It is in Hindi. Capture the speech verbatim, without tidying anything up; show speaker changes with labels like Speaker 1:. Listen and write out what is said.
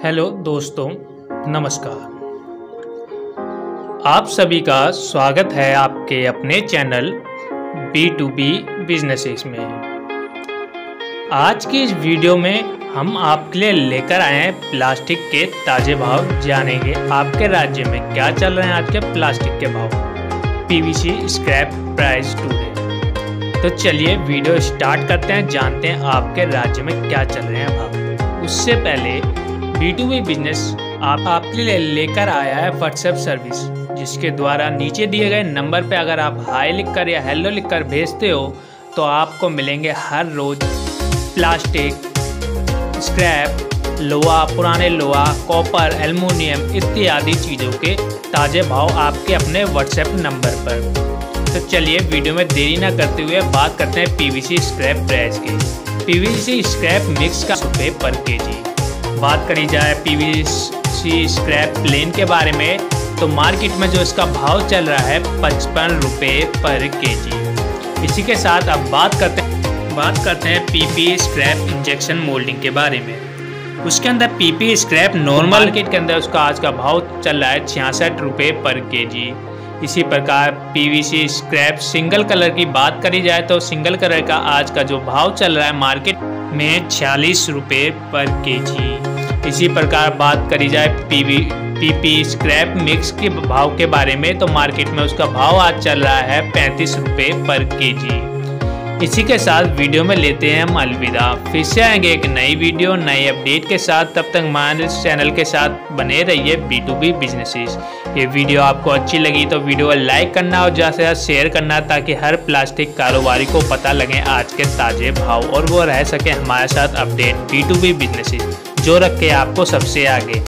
Speaker 1: हेलो दोस्तों, नमस्कार। आप सभी का स्वागत है आपके अपने channel B to B businesses में। आज की इस वीडियो में हम आपके लिए लेकर आए हैं प्लास्टिक के ताज़े भाव। जानेंगे आपके राज्य में क्या चल रहे हैं आज के प्लास्टिक के भाव, पीवीसी स्क्रैप प्राइस टुडे। तो चलिए वीडियो स्टार्ट करते हैं, जानते हैं आपके राज्य में क्या चल रहे हैं भाव। उससे पहले बी टू बी बिजनेस आप आपके लिए लेकर आया है व्हाट्सएप सर्विस, जिसके द्वारा नीचे दिए गए नंबर पे अगर आप हाई लिखकर या हेलो लिखकर भेजते हो तो आपको मिलेंगे हर रोज प्लास्टिक, स्क्रैप, लोहा, पुराने लोहा, कॉपर, एल्युमिनियम इत्यादि चीज़ों के ताज़े भाव आपके अपने व्हाट्सएप नंबर पर। तो चलिए वीडियो में देरी ना करते हुए बात करते हैं पीवीसी स्क्रैप प्राइस की। पीवीसी स्क्रैप मिक्स का रुपये पर केजी। बात करी जाए पीवीसी स्क्रैप प्लेन के बारे में तो मार्केट में जो इसका भाव चल रहा है पचपन रुपये पर केजी। इसी के साथ अब बात करते हैं बात करते हैं पीपी स्क्रैप इंजेक्शन मोल्डिंग के बारे में। उसके अंदर पीपी स्क्रैप नॉर्मल मार्केट के अंदर उसका आज का भाव चल रहा है छियासठ रुपये पर केजी। इसी प्रकार पीवीसी स्क्रैप सिंगल कलर की बात करी जाए तो सिंगल कलर का आज का जो भाव चल रहा है मार्केट में छियालीस रुपये पर केजी। इसी प्रकार बात करी जाए पीवी पीपी स्क्रैप मिक्स के भाव के बारे में तो मार्केट में उसका भाव आज चल रहा है पैंतीस रुपये पर केजी। इसी के साथ वीडियो में लेते हैं हम अलविदा। फिर से आएंगे एक नई वीडियो नए अपडेट के साथ। तब तक हमारे चैनल के साथ बने रहिए बी टू बी बिजनेसेस। ये वीडियो आपको अच्छी लगी तो वीडियो को लाइक करना और ज़्यादा से ज़्यादा शेयर करना, ताकि हर प्लास्टिक कारोबारी को पता लगे आज के ताज़े भाव और वो रह सके हमारे साथ update. B to B businesses जो रखे आपको सबसे आगे।